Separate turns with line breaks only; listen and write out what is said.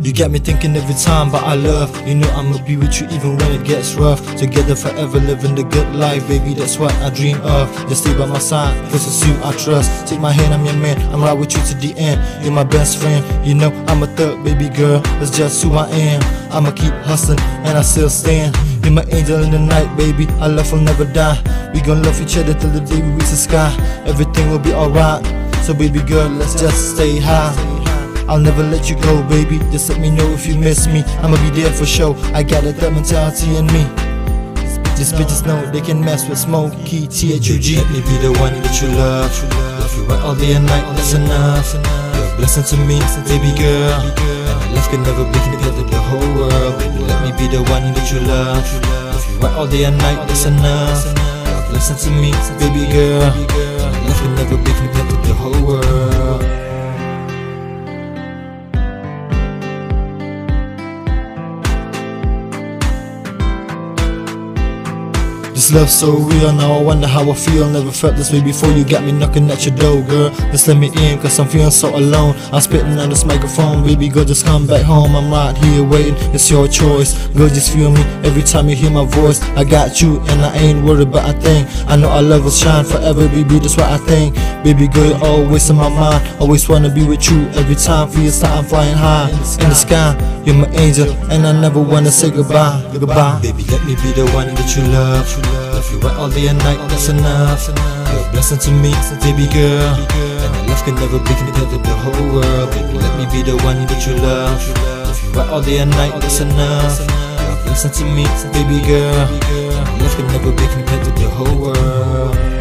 You got me thinking every time about our love. You know I'ma be with you even when it gets rough. Together forever living the good life, baby, that's what I dream of. Just stay by my side, cause it's you I trust. Take my hand, I'm your man, I'm right with you to the end. You're my best friend, you know I'm a thug, baby girl, that's just who I am. I'ma keep hustling and I still stand. You're my angel in the night, baby, our love will never die. We gon' love each other till the day we reach the sky. Everything will be alright, so baby girl, let's just stay high. I'll never let you go, baby, just let me know if you miss me. I'ma be there for sure, I got that mentality in me. These bitches know they can mess with Smokey THUG. Let me be the one that you love. Love you right all day and night, that's enough. You're a blessing to me, baby girl, and love can never be compared to the whole world. Baby, let me be the one that you love. Love you right all day and night, that's enough. You're a blessing to me, baby girl, and love can never be compared to the whole world. This love's so real, now I wonder how I feel. Never felt this way before, you got me knocking at your door, girl. Just let me in, cause I'm feeling so alone. I'm spitting on this microphone, baby girl, just come back home. I'm right here waiting, it's your choice. Girl, just feel me every time you hear my voice. I got you and I ain't worried about a thing. I know our love will shine forever, baby, that's what I think. Baby girl, you're always in my mind. Always wanna be with you, every time for your start I'm flying high in the sky. You're my angel and I never wanna say goodbye. Goodbye. Baby, let me be the one that you love. Love you right all day and night, that's enough. You're a blessing to me, baby girl, and our love can never be compared to the whole world. Baby, let me be the one that you love. Love you right all day and night, that's enough. You're a blessing to me, baby girl, and our love can never be compared to the whole world.